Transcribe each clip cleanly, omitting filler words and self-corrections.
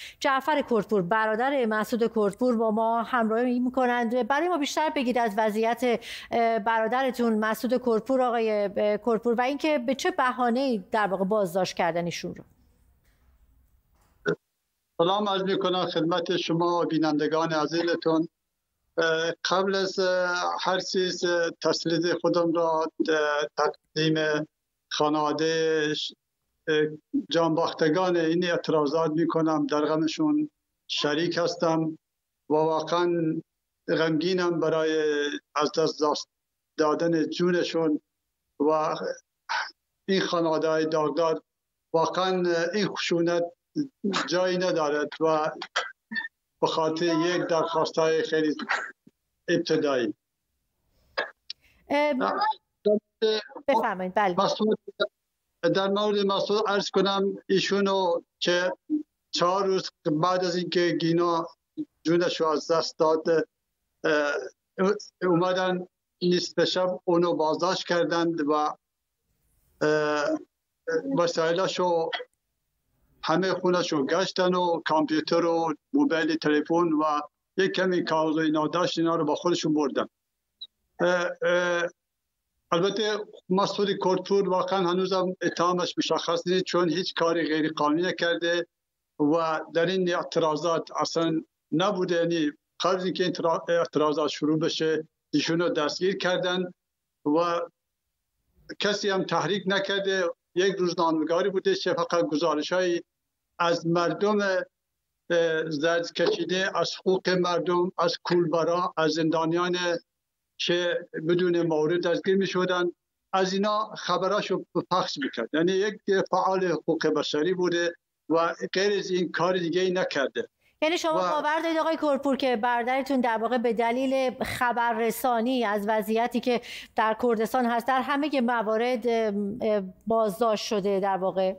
جعفر کردپور، برادر مسعود کردپور، با ما همراهی میکنند. برای ما بیشتر بگید از وضعیت برادرتون مسعود کردپور، آقای کردپور، و اینکه به چه بهانه‌ای در واقع بازداشت کردن ایشون رو. سلام عرض میکنم خدمت شما و بینندگان عزیزتون. قبل از هر چیز تسلیت خودم را تقدیم خانواده جانباختگان این اعتراضات میکنم. در غمشون شریک هستم و واقعا غمگینم برای از دست دادن جونشون و این خانواده داغدار. واقعا این خشونت جایی ندارد و به خاطر یک درخواست‌های خیلی ابتدایی. بفرمایید. بله. در مورد مسعود عرض کنم ایشونو که 4 روز بعد از اینکه گینا جونش رو از دست داد اومدن نصف شب اونو بازداشت کردند و وسایلشو همه خونش رو گشتن و کامپیوتر و موبایل تلفن و یک کمی کاغذ و اینا داشت، اینا رو با خودشون بردن. البته مسعود کردپور واقعا هنوزم اتهامش مشخص نیست، چون هیچ کاری غیر قانونی نکرده و در این اعتراضات اصلا نبوده. یعنی قبل از اینکه اعتراضات شروع بشه ایشون رو دستگیر کردن و کسی هم تحریک نکرده. یک روزنامه‌نگاری بوده که فقط گزارش‌های از مردم زرد کشیده، از حقوق مردم، از کولبرا، از زندانیان که بدون مورد دستگیر می‌شدن، از اینا خبراشو پخش می‌کرد. یعنی یک فعال حقوق بشری بوده و غیر از این کار دیگه ای نکرده. یعنی شما باور دارید آقای کردپور که برادرتون در واقع به دلیل خبررسانی از وضعیتی که در کردستان هست در همه موارد بازداشت شده در واقع؟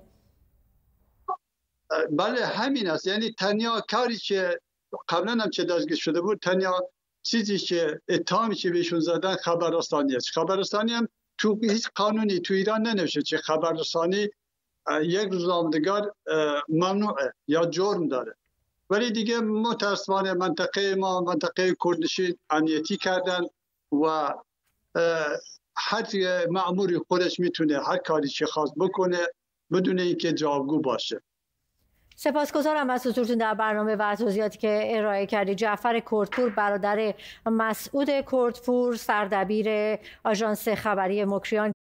بله همین است. یعنی تنها کاری که قبلا هم چه دستگیر شده بود، تنها چیزی که اتهامی که بهشون زدن خبررسانی است. خبررسانی هم تو هیچ قانونی تو ایران ننوشته که خبررسانی یک روزنامه‌نگار ممنوعه یا جرم داره. ولی دیگه متاسفانه منطقه ما منطقه کردنشین امنیتی کردن و هر مأموری خودش میتونه هر کاری که خواست بکنه بدون اینکه جوابگو باشه. سپاسگزارم از حضورتون در برنامه و توضیحاتی که ارائه کردید. جعفر کردپور، برادر مسعود کردپور، سردبیر آژانس خبری مکریان.